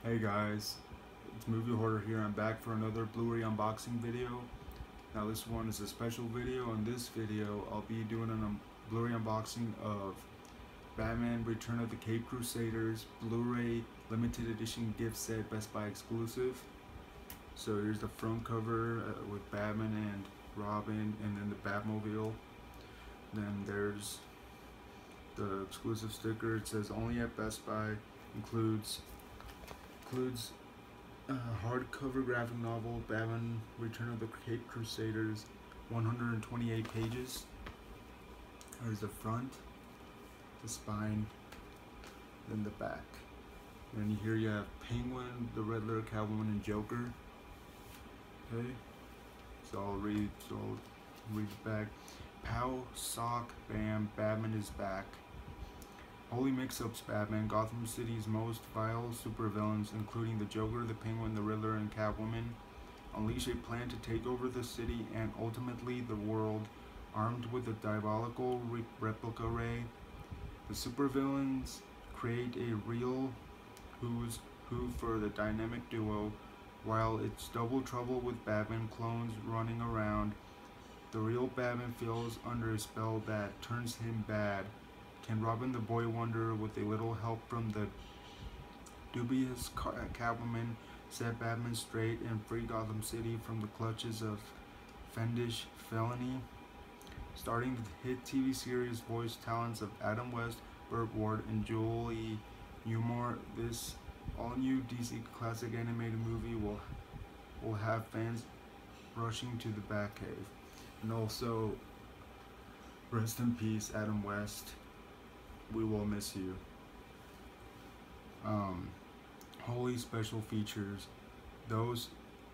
Hey guys, it's Movie Hoarder here. I'm back for another Blu-ray unboxing video. Now this one is a special video. In this video, I'll be doing a Blu-ray unboxing of Batman Return of the Caped Crusaders Blu-ray limited edition gift set, Best Buy exclusive. So here's the front cover with Batman and Robin, and then the Batmobile. Then there's the exclusive sticker. It says only at Best Buy. Includes a hardcover graphic novel, Batman Return of the Caped Crusaders, 128 pages. There's the front, the spine, then the back. And here you have Penguin, the Riddler, Catwoman, and Joker. Okay, so I'll read the back. Pow, sock, bam, Batman is back. Holy mix-ups, Batman, Gotham City's most vile supervillains, including the Joker, the Penguin, the Riddler, and Catwoman, unleash a plan to take over the city and ultimately the world, armed with a diabolical replica ray. The supervillains create a real who's who for the dynamic duo, while it's double trouble with Batman clones running around. The real Batman feels under a spell that turns him bad. Can Robin the Boy Wonder, with a little help from the dubious Catwoman, set Batman straight and free Gotham City from the clutches of fiendish felony? Starting the hit TV series voice talents of Adam West, Burt Ward, and Julie Newmar, this all-new DC classic animated movie will have fans rushing to the Batcave. And also, rest in peace, Adam West. We will miss you. Holy special features. Those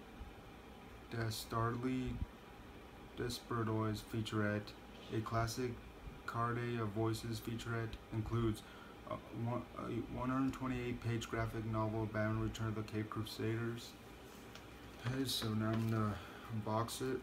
Dastardly Desperatoids featurette. A classic Card of Voices featurette includes a 128-page graphic novel, Batman Return of the Caped Crusaders. Okay, so now I'm gonna unbox it.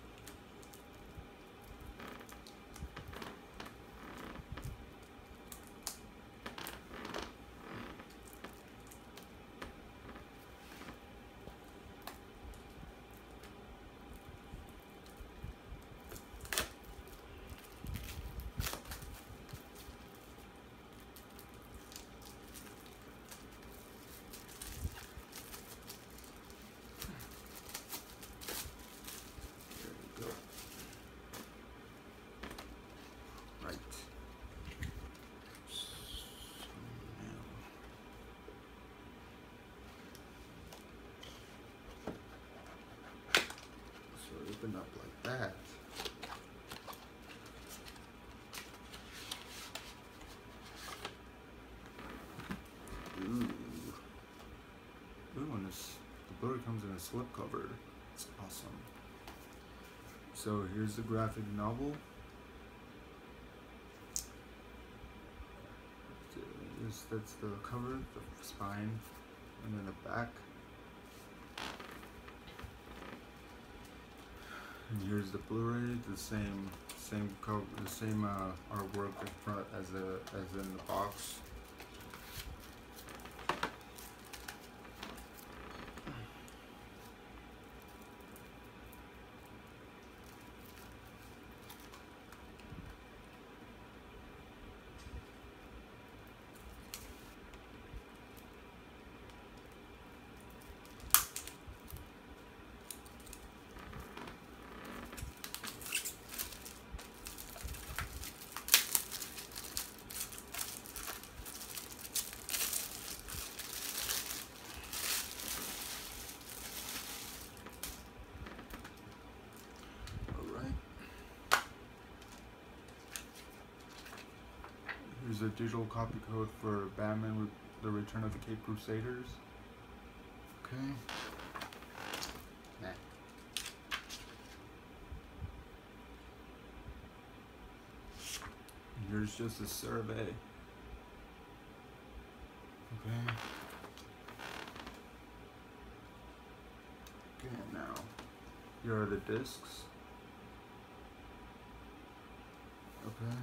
Open up like that. Ooh, and the Blu-ray comes in a slipcover. It's awesome. So here's the graphic novel. That's the cover, the spine, and then the back. And here's the Blu-ray, the same cover, the same artwork in front as in the box. Here's a digital copy code for Batman, The Return of the Caped Crusaders. Okay. And here's just a survey. Okay. Okay, now, here are the discs. Okay.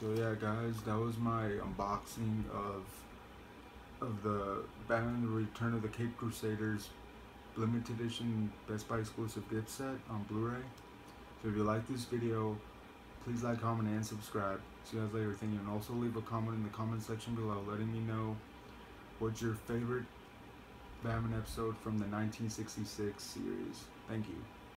So yeah, guys, that was my unboxing of the Batman: The Return of the Caped Crusaders limited edition Best Buy exclusive gift set on Blu-ray. So if you like this video, please like, comment, and subscribe. See you guys later. Thank you. And also leave a comment in the comment section below letting me know what's your favorite Batman episode from the 1966 series. Thank you.